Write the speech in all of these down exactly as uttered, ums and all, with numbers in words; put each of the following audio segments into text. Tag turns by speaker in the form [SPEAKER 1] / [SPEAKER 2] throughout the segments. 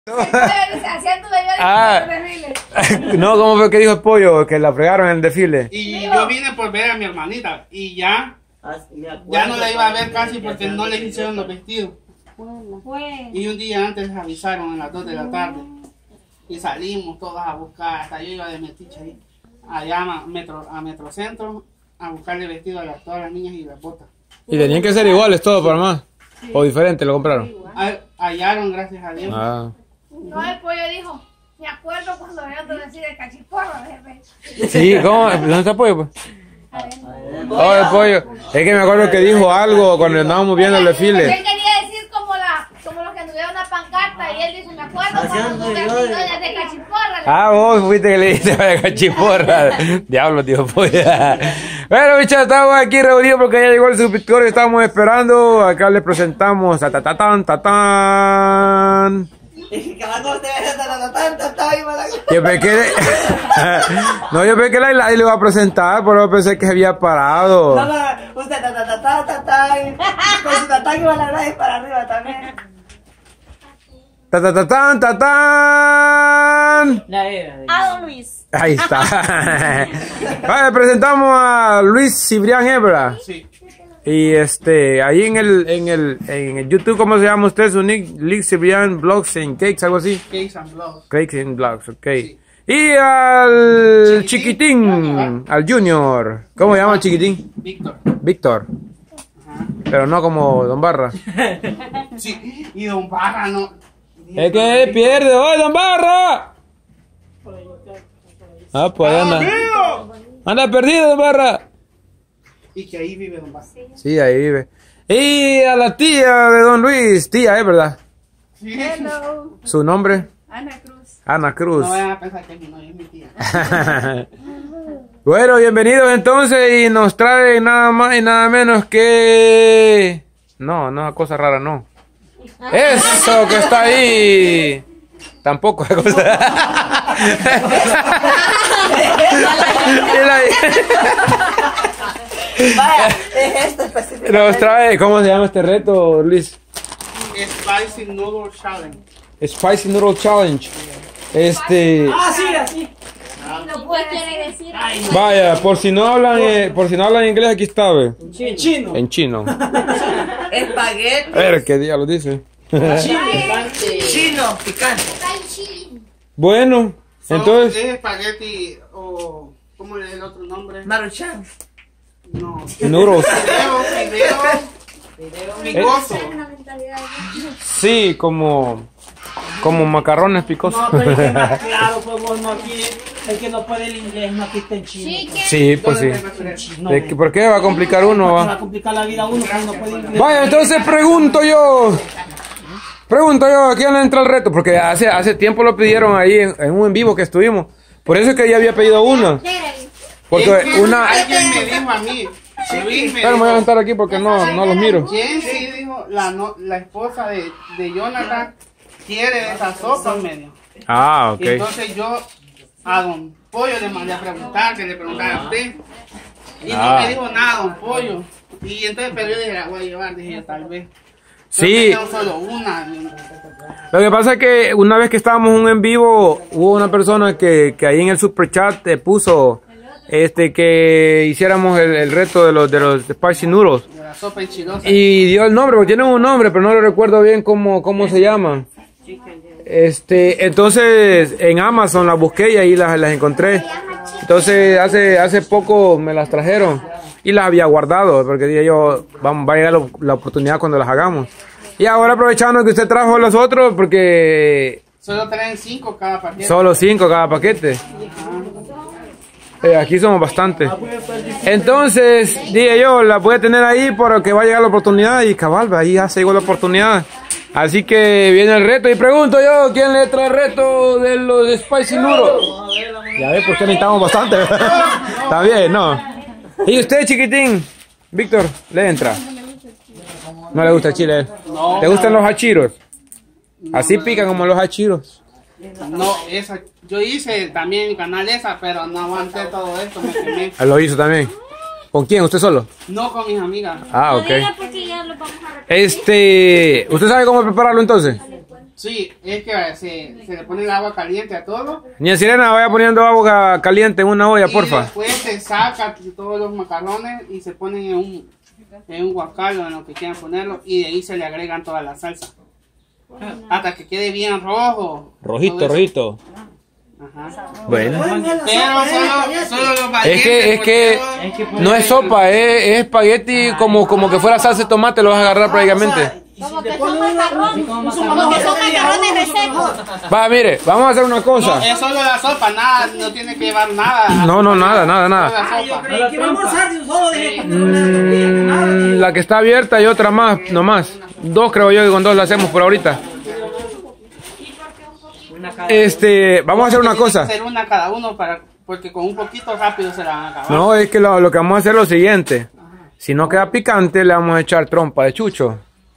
[SPEAKER 1] Ah, no, ¿cómo fue que dijo el pollo? Que la fregaron en el desfile.
[SPEAKER 2] Y yo vine por ver a mi hermanita y ya, ya no la iba a ver casi porque no le hicieron los vestidos. Y un día antes les avisaron a las dos de la tarde y salimos todas a buscar, hasta yo iba de metiche ahí, allá a, metro, a Metrocentro a buscarle vestido a las, todas las niñas y las botas.
[SPEAKER 1] ¿Y tenían que ser iguales todos para más? ¿O diferente lo compraron?
[SPEAKER 2] Hallaron, gracias a Dios.
[SPEAKER 1] Ah.
[SPEAKER 3] No, el pollo dijo, me acuerdo cuando yo te decía de cachiporra.
[SPEAKER 1] Sí, ¿cómo? ¿Dónde está el pollo? Pues? Oh, el pollo. Es que me acuerdo que dijo algo cuando andábamos viendo el desfile.
[SPEAKER 3] Él quería decir como, la, como los que tuvieron una pancarta y él dice, me acuerdo cuando tú te decías de cachiporra.
[SPEAKER 1] Ah, vos fuiste que le dijiste de cachiporra. Diablo, tío, pollo. Bueno, bicha, estamos aquí reunidos porque ya llegó el suscriptor que estábamos esperando. Acá les presentamos a Tatatán, Tatán. Yo pensé que no, yo pensé que la le iba a presentar, pero pensé que se había parado.
[SPEAKER 4] No, no, usted con su tatán iba a la raíz para arriba también.
[SPEAKER 1] Tatatán, Tatán.
[SPEAKER 3] A don Luis.
[SPEAKER 1] Ahí está. Vale, presentamos a Luis Cibrián Hebra.
[SPEAKER 2] Sí.
[SPEAKER 1] Y este, ahí en el, en el, en el YouTube, ¿cómo se llama usted? Su nick, Luis Cibrián Blogs and Cakes, algo así.
[SPEAKER 2] Cakes and Blogs.
[SPEAKER 1] Cakes and Blogs, ok.
[SPEAKER 2] Sí.
[SPEAKER 1] Y al chiquitín, chiquitín al Junior. ¿Cómo se llama el chiquitín?
[SPEAKER 2] Víctor.
[SPEAKER 1] Víctor.
[SPEAKER 2] Ajá.
[SPEAKER 1] Pero no como Don Barra.
[SPEAKER 2] Sí, y Don Barra no.
[SPEAKER 1] Es que pierde. ¡Oye, Don Barra! Ah, pues ahí anda. Anda perdido, Don Barra.
[SPEAKER 2] Y que ahí vive Don Barra.
[SPEAKER 1] Sí, ahí vive. Y a la tía de Don Luis, tía, ¿eh? ¿Verdad?
[SPEAKER 2] Sí.
[SPEAKER 3] Hello.
[SPEAKER 1] ¿Su nombre?
[SPEAKER 3] Ana Cruz.
[SPEAKER 1] Ana Cruz.
[SPEAKER 2] No vayan a pensar que mi novia es mi tía.
[SPEAKER 1] Bueno, bienvenidos entonces y nos trae nada más y nada menos que... No, no, cosa rara, no. Eso que está ahí. Tampoco es cosa...
[SPEAKER 4] Vaya, es esto específicamente.
[SPEAKER 1] Nos trae, ¿cómo se llama este reto, Luis?
[SPEAKER 2] Spicy Noodle Challenge.
[SPEAKER 1] Spicy Noodle Challenge. Este...
[SPEAKER 4] Ah, sí, así.
[SPEAKER 3] No puede quiere decir.
[SPEAKER 1] Vaya, por si no hablan, eh, por si no hablan inglés, aquí está, ve.
[SPEAKER 4] En chino.
[SPEAKER 1] En chino.
[SPEAKER 4] Espagueti.
[SPEAKER 1] A ver, ¿qué diablos dice?
[SPEAKER 4] Chino, picante.
[SPEAKER 1] Bueno,
[SPEAKER 2] Son-
[SPEAKER 1] entonces...
[SPEAKER 2] ¿Es espagueti o cómo es el otro nombre?
[SPEAKER 4] Maruchan.
[SPEAKER 2] No.
[SPEAKER 1] Noodles.
[SPEAKER 2] Video, video, picoso.
[SPEAKER 1] Sí, como... Como macarrones picosos.
[SPEAKER 4] No, pero es que más claro, pues vos no aquí, el que no puede el inglés, no aquí está en chino.
[SPEAKER 1] Sí, pues sí.
[SPEAKER 4] No,
[SPEAKER 1] ¿De qué- ¿Por qué va a complicar uno?
[SPEAKER 4] va
[SPEAKER 1] Va?
[SPEAKER 4] a complicar la vida a uno cuando no puede inglés.
[SPEAKER 1] Vaya, entonces pregunto yo. Pregunto yo, ¿a quién le entra el reto? Porque hace, hace tiempo lo pidieron ahí en, en un en vivo que estuvimos. Por eso es que ya había pedido uno. Porque
[SPEAKER 2] Es que
[SPEAKER 1] una...
[SPEAKER 2] Alguien me dijo a mí. Luis me
[SPEAKER 1] Pero me voy a
[SPEAKER 2] dijo,
[SPEAKER 1] levantar aquí porque no, no los miro.
[SPEAKER 2] ¿quién sí dijo? La, no, la esposa de, de Jonathan quiere esa sopa en medio.
[SPEAKER 1] Ah, ok.
[SPEAKER 2] Y entonces yo a Don Pollo le mandé a preguntar, que le preguntara a usted. Y
[SPEAKER 1] Ah.
[SPEAKER 2] no me dijo nada, Don Pollo. Y entonces, pero yo dije, la voy a llevar, dije yo, tal vez.
[SPEAKER 1] Sí.
[SPEAKER 2] Yo tengo solo una.
[SPEAKER 1] Lo que pasa es que una vez que estábamos en un en vivo, hubo una persona que, que ahí en el super chat te puso este que hiciéramos el, el reto de los de los spicy noodles.
[SPEAKER 2] De la sopa enchilosa.
[SPEAKER 1] Y dio el nombre, porque tienen un nombre, pero no lo recuerdo bien cómo, cómo se llaman. Este, entonces en Amazon las busqué y ahí las, las encontré. Entonces hace, hace poco me las trajeron y las había guardado, porque dije yo, vamos, va a llegar la, la oportunidad cuando las hagamos. Y ahora aprovechando que usted trajo los otros, porque
[SPEAKER 2] Solo traen cinco cada paquete.
[SPEAKER 1] solo cinco cada paquete. Eh, aquí somos bastantes. Entonces, dije yo, la puede tener ahí porque va a llegar la oportunidad y cabal, ahí ya se llegó la oportunidad. Así que viene el reto y pregunto yo, ¿quién le trae el reto de los Spicy Noodles? Ya ves, porque necesitamos bastante. Está bien, ¿no? ¿Y usted, chiquitín? Víctor, ¿le entra? ¿No le gusta el chile?
[SPEAKER 2] No.
[SPEAKER 1] ¿Le gustan los hachiros? Así pican como los hachiros.
[SPEAKER 2] No, esa, yo hice también mi canal esa, pero no aguanté todo esto, me quemé.
[SPEAKER 1] Lo hizo también. ¿Con quién? ¿Usted solo?
[SPEAKER 2] No con mis amigas.
[SPEAKER 1] Ah, ok.
[SPEAKER 3] Porque ya lo vamos a repetir.
[SPEAKER 1] Este, ¿usted sabe cómo prepararlo entonces?
[SPEAKER 2] Sí, es que se, se le pone el agua caliente a todo.
[SPEAKER 1] Niña Sirena, vaya poniendo agua caliente en una olla,
[SPEAKER 2] y
[SPEAKER 1] porfa.
[SPEAKER 2] Después se saca todos los macarrones y se ponen en un, en un guacalo, en lo que quieran ponerlo, y de ahí se le agregan toda la salsa. Hasta que quede bien rojo.
[SPEAKER 1] Rojito, rojito.
[SPEAKER 2] Ajá.
[SPEAKER 1] Bueno.
[SPEAKER 2] Pero solo, solo los
[SPEAKER 1] Es que, es que no es sopa, es, es espagueti como, como que fuera salsa de tomate, lo vas a agarrar prácticamente.
[SPEAKER 3] Como que son macarrones. Como que son macarrones resecos.
[SPEAKER 1] Va, mire, vamos a hacer una cosa.
[SPEAKER 2] No, es solo la sopa, nada, no tiene que llevar nada.
[SPEAKER 1] No, no, nada, nada, nada. Mm, la que está abierta y otra más, nomás. Dos creo yo que con dos la hacemos por ahorita. Este, vamos a hacer una cosa.
[SPEAKER 2] Hacer una cada uno para, porque con un poquito rápido se la van a acabar.
[SPEAKER 1] No, es que lo, lo que vamos a hacer es lo siguiente. Si no queda picante, le vamos a echar trompa de chucho.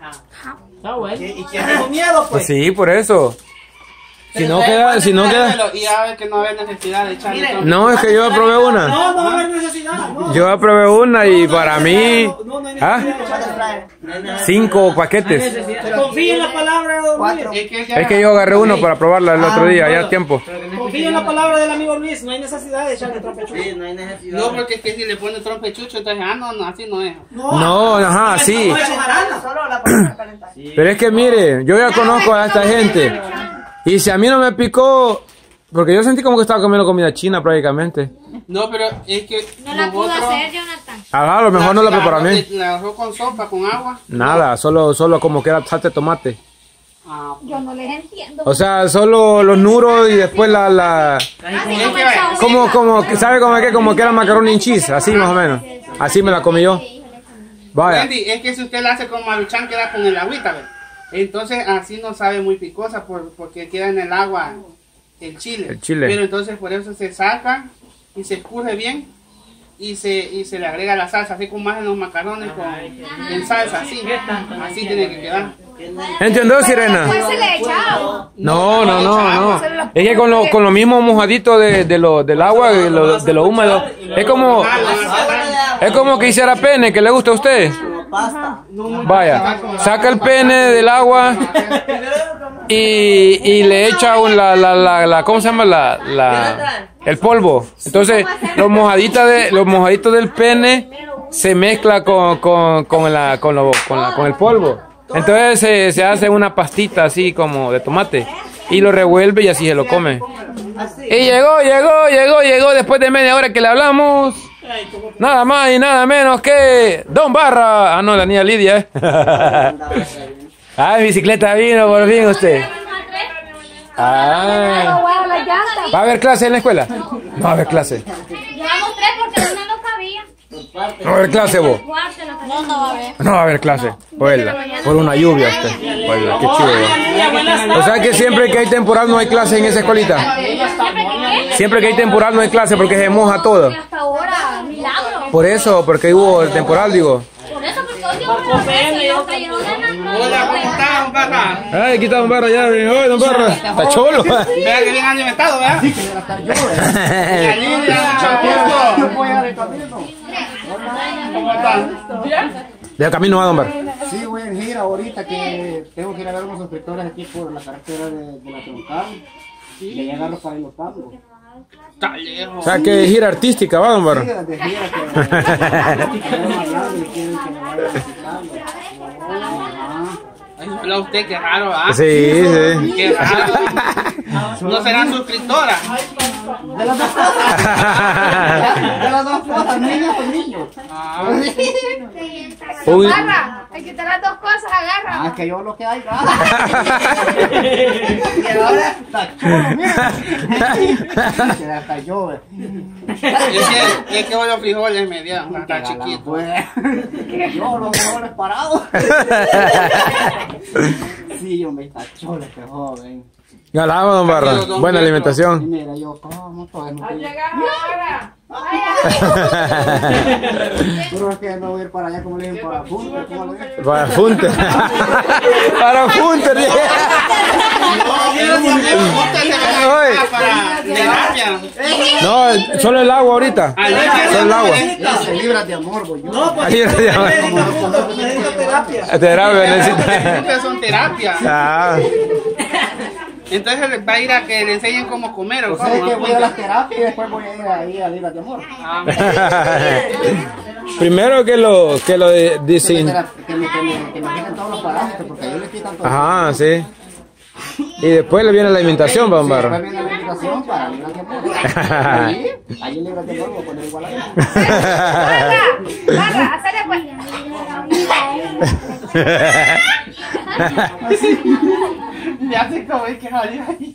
[SPEAKER 4] ¿Y quién tengo miedo,
[SPEAKER 1] Pues sí, por eso. Si no queda, si no queda.
[SPEAKER 2] Y a ver que no había necesidad de echarle trompa.
[SPEAKER 1] No, es que yo probé una.
[SPEAKER 4] No, no va a haber necesidad. No.
[SPEAKER 1] Yo probé una y para mí.
[SPEAKER 4] No, no hay
[SPEAKER 1] ¿Ah?
[SPEAKER 4] necesidad.
[SPEAKER 1] Cinco paquetes.
[SPEAKER 4] Confía en la palabra de don Luis.
[SPEAKER 2] Es que, ya-
[SPEAKER 1] Es que yo agarré uno para probarla el otro día, ya tiempo.
[SPEAKER 4] Confía en la palabra del amigo Luis. No hay necesidad de echarle trompechucho.
[SPEAKER 5] Sí, no hay necesidad.
[SPEAKER 2] No, porque es que si le pone trompe chucho, entonces, ah, no, no, así no es.
[SPEAKER 1] No, ajá, sí.
[SPEAKER 4] No, eso es jarana.
[SPEAKER 3] Solo la ponemos a calentar.
[SPEAKER 1] Pero es que mire, yo ya conozco a esta gente. Y si a mí no me picó, porque yo sentí como que estaba comiendo comida china prácticamente.
[SPEAKER 2] No, pero es que
[SPEAKER 3] No la pudo
[SPEAKER 2] nosotros-
[SPEAKER 3] hacer, Jonathan.
[SPEAKER 1] Ajá, a lo mejor no la preparó bien.
[SPEAKER 2] La agarró con sopa, con agua.
[SPEAKER 1] Nada, solo, solo como que era salsa de tomate.
[SPEAKER 2] Ah,
[SPEAKER 3] Yo no les entiendo.
[SPEAKER 1] O sea, solo los nuros y después la, la,
[SPEAKER 3] Así como el saucito.
[SPEAKER 1] como, como, ¿sabe cómo que? Como que era macaroni en cheese, así más o menos. Así me la comí yo. Vaya.
[SPEAKER 2] Wendy, es que si usted la hace con maruchan, queda con el agüita, ¿ves? Entonces así no sabe muy picosa por, porque queda en el agua el chile.
[SPEAKER 1] El chile.
[SPEAKER 2] Pero entonces por eso se saca y se escurre bien y se, y se le agrega la salsa, así como más en los macarrones con, en salsa, así. Así tiene que quedar.
[SPEAKER 1] ¿Entendió, Sirena?
[SPEAKER 3] Después se le ha echado.
[SPEAKER 1] No, no, no, no. Es que con lo, con lo mismo mojadito de, de lo, del agua, de lo, de lo húmedo, es como, es como que hiciera pene, que le gusta a usted.
[SPEAKER 5] Pasta.
[SPEAKER 1] Vaya, saca el pene del agua y, y le echa un- la, la, la, la, ¿cómo se llama? La, la, el polvo. Entonces, los mojaditos, de, los mojaditos del pene se mezcla con, con, con, la, con, lo, con, la, con el polvo. Entonces se, se hace una pastita así como de tomate y lo revuelve y así se lo come. Y llegó, llegó, llegó, llegó después de media hora que le hablamos. Nada más y nada menos que Don Barra. Ah, no, la niña Lidia, ¿eh? Ah, en bicicleta vino por fin usted. Ah. ¿Va a haber clase en la escuela? No va a haber clase.
[SPEAKER 3] Llevamos tres porque una no cabía.
[SPEAKER 1] No va a haber clase vos.
[SPEAKER 3] No, no va a haber.
[SPEAKER 1] No va a haber clase. Oela, por una lluvia usted. Oela, qué chido. O sea que siempre que hay temporal no hay clase en esa escuelita. Siempre que hay temporal no hay clase porque se moja todo.
[SPEAKER 3] Hasta ahora, milagro.
[SPEAKER 1] Por eso, porque hubo el temporal, digo.
[SPEAKER 3] Por eso, porque hoy yo me lo ofrece y lo cayeron de la
[SPEAKER 2] Hola, ¿cómo está, don Barra?
[SPEAKER 1] Ay, aquí está Don Barra ya. Oye, Don Barra. Está cholo.
[SPEAKER 2] Vea que bien alimentado, ¿verdad? La Lidia, mucho gusto. ¿Cómo está?
[SPEAKER 1] De camino va Don Barra.
[SPEAKER 6] Sí, voy en gira ahorita que tengo que ir a ver unos suscriptores aquí por la carretera de, de la Troncal y allá agarro para ir los pagos.
[SPEAKER 2] Está lejos.
[SPEAKER 1] O sea que gira artística, va Don
[SPEAKER 6] Sí,
[SPEAKER 1] Barra.
[SPEAKER 6] de gira que que me hablando y quieren que me vaya visitando.
[SPEAKER 2] Ay, hola usted, qué raro, ¿ah?
[SPEAKER 1] Sí, sí.
[SPEAKER 2] Qué raro. No serán suscriptoras.
[SPEAKER 6] De las dos cosas. De las dos cosas, niños con niños.
[SPEAKER 2] Ah,
[SPEAKER 1] Uy.
[SPEAKER 3] Agarra. Hay que tener las dos cosas, agarra.
[SPEAKER 6] Ah, es que yo lo que hay, ¿verdad? Y ahora está chulo, mira. Que hasta yo, eh.
[SPEAKER 2] es que, es que hoy los frijoles me dieron, está chiquito.
[SPEAKER 6] Pues, yo los mejores parados. Sí, hombre, está chulo este joven.
[SPEAKER 1] Galaba Don Barra. Buena
[SPEAKER 6] Y
[SPEAKER 1] alimentación.
[SPEAKER 6] mira, yo como todo eso. Pero es que no voy a ir para allá como le dicen para punta, ¿cómo lo dicen?
[SPEAKER 1] Para Funte. Para Funte. Oye.
[SPEAKER 2] Para terapia.
[SPEAKER 1] No, solo el agua ahorita. Solo el agua.
[SPEAKER 6] Se libra de amor, voy yo.
[SPEAKER 4] No, pues
[SPEAKER 1] Ahí no se llama.
[SPEAKER 4] necesito terapia.
[SPEAKER 1] Terapia necesita.
[SPEAKER 2] Ustedes son terapia.
[SPEAKER 1] Ah.
[SPEAKER 2] Entonces va a ir a que le enseñen cómo comer o
[SPEAKER 6] O sea,
[SPEAKER 2] cómo.
[SPEAKER 6] que voy a las terapias y después voy a ir ahí a Ligas de Amor.
[SPEAKER 2] Ah,
[SPEAKER 1] Primero que lo, que lo de-
[SPEAKER 6] Que me,
[SPEAKER 1] dicen.
[SPEAKER 6] tera- que me, que me, que me quiten todos los parásitos, porque ellos le quitan todo.
[SPEAKER 1] Ajá, sí. Y después le viene la alimentación,
[SPEAKER 6] Sí,
[SPEAKER 1] Bambarra.
[SPEAKER 6] después viene la invitación para Ligas de Amor. Ahí, ahí en Ligas de Amor voy a poner igual a ellos.
[SPEAKER 3] Barra, barra, hacerle pues.
[SPEAKER 2] ya sé cómo es que salió ahí.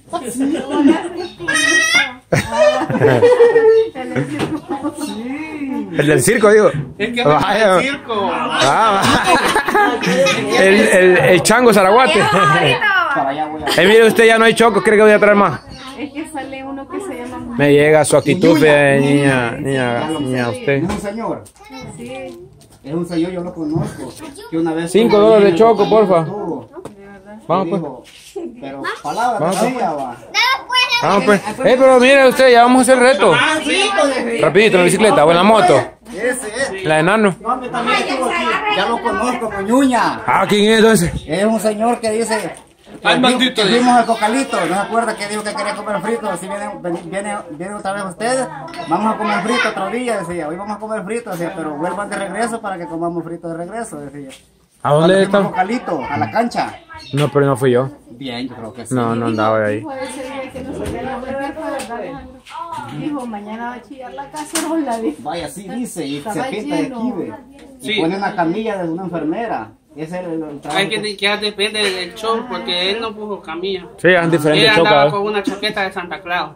[SPEAKER 1] El del circo, digo.
[SPEAKER 2] Es que es
[SPEAKER 1] Vaya.
[SPEAKER 2] el circo.
[SPEAKER 1] Ah, el, el, el chango zaraguate.
[SPEAKER 6] Para allá voy a...
[SPEAKER 1] Eh, mire, usted ya no hay chocos, ¿cree que voy a traer más?
[SPEAKER 5] Es que sale uno que se llama...
[SPEAKER 1] Me llega su actitud, eh, niña, niña, niña, usted.
[SPEAKER 6] Es un señor.
[SPEAKER 5] Sí,
[SPEAKER 6] Es un señor, yo lo conozco. Que una vez
[SPEAKER 1] Cinco
[SPEAKER 6] tuvo
[SPEAKER 1] dólares de
[SPEAKER 6] ahí,
[SPEAKER 1] choco, porfa.
[SPEAKER 6] tuvo,
[SPEAKER 1] Vamos
[SPEAKER 6] y
[SPEAKER 1] pues.
[SPEAKER 6] dijo, pero palabras
[SPEAKER 1] Vamos,
[SPEAKER 6] todavía va.
[SPEAKER 1] Vamos pues. Eh, pero mire usted, ya vamos a hacer el reto.
[SPEAKER 2] Ah, sí.
[SPEAKER 1] Rapidito, en la bicicleta o en la moto.
[SPEAKER 6] Ese es.
[SPEAKER 1] La de enano.
[SPEAKER 6] No, hombre, también estuvo aquí. Ya lo conozco, Muñuña.
[SPEAKER 1] Ah, ¿quién es entonces?
[SPEAKER 6] Es un señor que dice...
[SPEAKER 2] Ay,
[SPEAKER 6] que
[SPEAKER 2] maldito,
[SPEAKER 6] que
[SPEAKER 2] dice.
[SPEAKER 6] fuimos al Cocalito, ¿no se acuerda que dijo que quería comer frito? Si vienen, ven- viene, viene otra vez ustedes, vamos a comer frito otro día, decía. Hoy vamos a comer frito, decía, pero vuelvan de regreso para que comamos frito de regreso, decía.
[SPEAKER 1] ¿A dónde
[SPEAKER 6] Cuando fuimos
[SPEAKER 1] está?
[SPEAKER 6] al Cocalito, a la cancha.
[SPEAKER 1] No, pero no fui yo.
[SPEAKER 6] Bien, yo creo que sí.
[SPEAKER 1] No, no andaba ahí.
[SPEAKER 5] puede ser que no se vea ¿verdad? Dijo, mañana va a chillar la cacerola. Dijo.
[SPEAKER 6] Vaya, sí dice, y se
[SPEAKER 5] Estaba
[SPEAKER 6] pinta de
[SPEAKER 5] lleno.
[SPEAKER 6] aquí, ve. Y
[SPEAKER 2] Sí.
[SPEAKER 6] pone una camilla de una enfermera. Ese es el, el trabajo.
[SPEAKER 2] Hay que, que depende del show porque él no puso camilla.
[SPEAKER 1] Sí, es diferente
[SPEAKER 2] Él andaba
[SPEAKER 1] choca.
[SPEAKER 2] con una chaqueta de Santa Claus.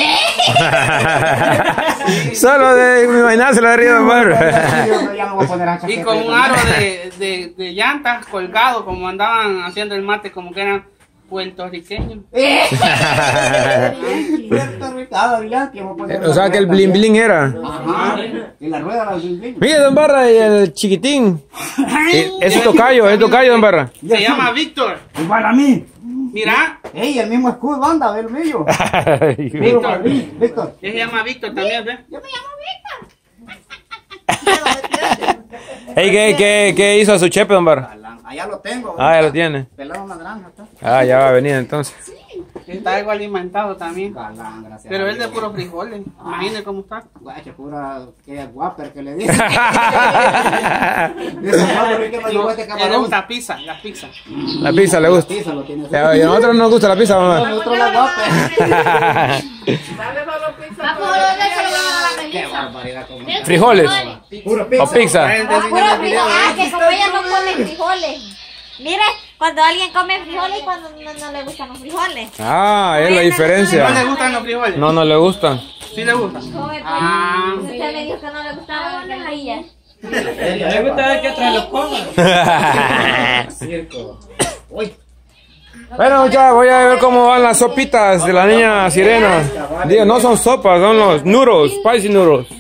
[SPEAKER 1] Solo de mi vaina se lo de río de mar.
[SPEAKER 6] Yo ya me voy a poner a
[SPEAKER 2] Y
[SPEAKER 6] chaqueta
[SPEAKER 2] con
[SPEAKER 6] yo
[SPEAKER 2] un
[SPEAKER 6] también.
[SPEAKER 2] aro de, de, de llantas colgado, como andaban haciendo el mate, como que eran puertorriqueños.
[SPEAKER 6] Puerto Rico, ah, ya, que voy a poner
[SPEAKER 1] O sea
[SPEAKER 6] una
[SPEAKER 1] que el
[SPEAKER 6] rueda
[SPEAKER 1] bling
[SPEAKER 6] también.
[SPEAKER 1] bling era.
[SPEAKER 6] Ajá, y la rueda del bling bling.
[SPEAKER 1] Mire, don Barra, y el chiquitín. Eh, Es su tocayo, es tocayo, don Barra.
[SPEAKER 2] Se llama Víctor.
[SPEAKER 6] Igual a mí.
[SPEAKER 2] Mira,
[SPEAKER 6] Ey, el mismo escudo anda, ve el mío. Digo, para mí, Víctor.
[SPEAKER 2] él se llama Víctor también, ¿ves?
[SPEAKER 3] Yo me llamo Víctor.
[SPEAKER 1] Ey, ¿qué, qué, ¿qué hizo a su chepe, don Barra?
[SPEAKER 6] Galán, allá lo tengo.
[SPEAKER 1] Ah, ya lo tiene.
[SPEAKER 6] Pelado una granja, está.
[SPEAKER 1] Ah, ya va a venir entonces.
[SPEAKER 2] Está algo alimentado también.
[SPEAKER 6] Galán, gracias.
[SPEAKER 2] Pero
[SPEAKER 6] a
[SPEAKER 2] él de
[SPEAKER 6] Dios.
[SPEAKER 2] puros frijoles. Imagínate cómo está.
[SPEAKER 6] Guache, pura, que guaper que le dice. Dice, "Pablo, ¿por qué me llegó este
[SPEAKER 2] Él le
[SPEAKER 6] camarón?"
[SPEAKER 2] gusta pizza, la pizza.
[SPEAKER 1] La pizza le gusta.
[SPEAKER 6] Pizza lo tiene.
[SPEAKER 1] Y a nosotros no nos gusta la pizza, mamá.
[SPEAKER 6] Nosotros la guaper.
[SPEAKER 3] Vamos a volver a la
[SPEAKER 6] Qué
[SPEAKER 3] melisa.
[SPEAKER 6] barbaridad, como.
[SPEAKER 1] Frijoles
[SPEAKER 6] Puro
[SPEAKER 1] o
[SPEAKER 6] pizza.
[SPEAKER 1] pizza.
[SPEAKER 2] Vayan a
[SPEAKER 3] Ah,
[SPEAKER 2] enseñar
[SPEAKER 3] puro
[SPEAKER 2] el video,
[SPEAKER 3] frijol. Ah,
[SPEAKER 2] ¿eh?
[SPEAKER 3] que como ella no come frijoles. Mire, cuando alguien come frijoles y cuando no, no le gustan los frijoles.
[SPEAKER 1] Ah, es la
[SPEAKER 2] ¿No le
[SPEAKER 1] diferencia.
[SPEAKER 2] gustan los frijoles?
[SPEAKER 1] No, no le gustan.
[SPEAKER 2] Sí le gustan.
[SPEAKER 3] Come, pues.
[SPEAKER 2] Ah.
[SPEAKER 3] Usted me dijo que no le gustaban las ahí.
[SPEAKER 4] Me gusta que atrás los coman. Circo. Uy.
[SPEAKER 1] Bueno, muchachos, voy a ver cómo van las sopitas de la niña sirena. Digo, no son sopas, son los noodles, spicy noodles.